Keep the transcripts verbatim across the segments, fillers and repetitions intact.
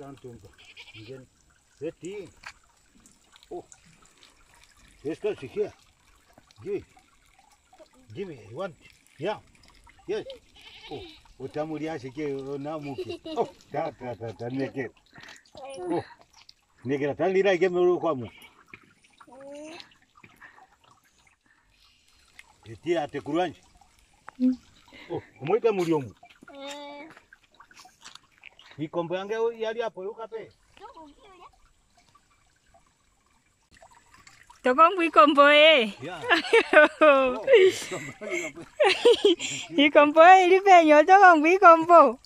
down to him. Again, ready. Oh, let's go to here. Give me. Give me. You want? Yeah. Yes. Oh, utamulia shike na muki. Oh, ta ta ta ta neke. Oh, neke ta lira ke me kwa mu. Eti ate kuranji. Oh, umweka muliomu. Ikombo yange yali hapo yukape. Tokong ikombo eh. Yeah. Ikombo ili penyo tokong ikombo.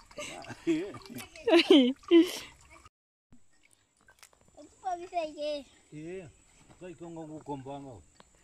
Yeah. Kai kongo kukombo anga.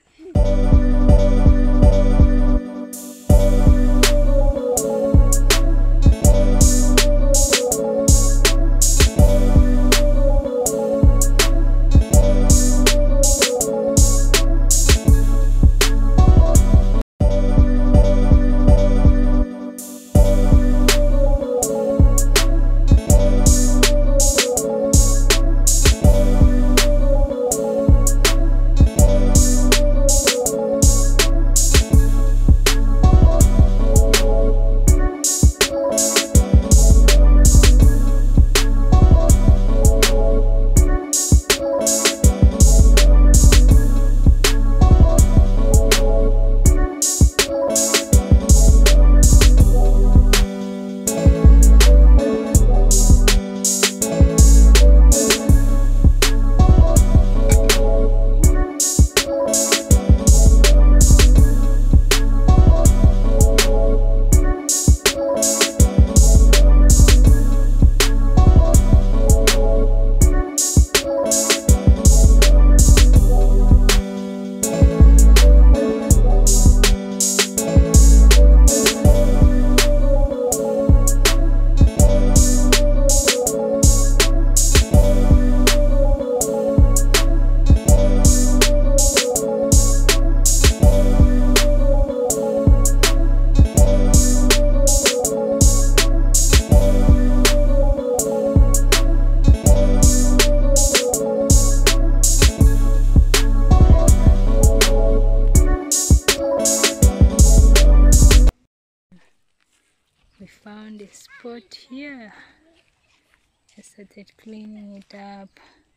We found a spot here. I started cleaning it up.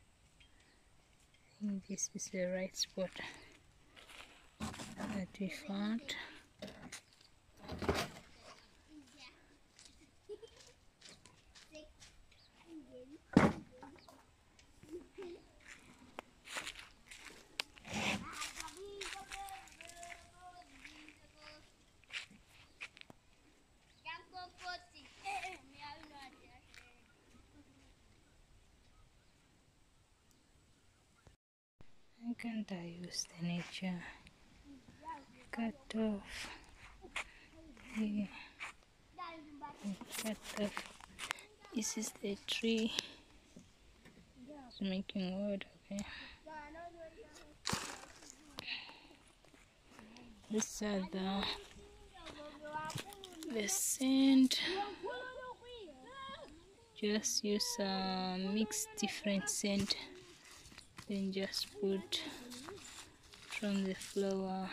I think this is the right spot that we found. Why can't I use the nature? Cut off. Yeah. Cut off. This is the tree. It's making wood. Okay. These are the the sand. Just use a mix different sand. Then just put from the flower.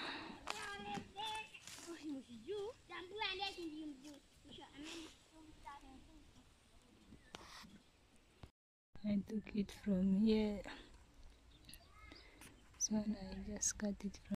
I took it from here. So I just cut it from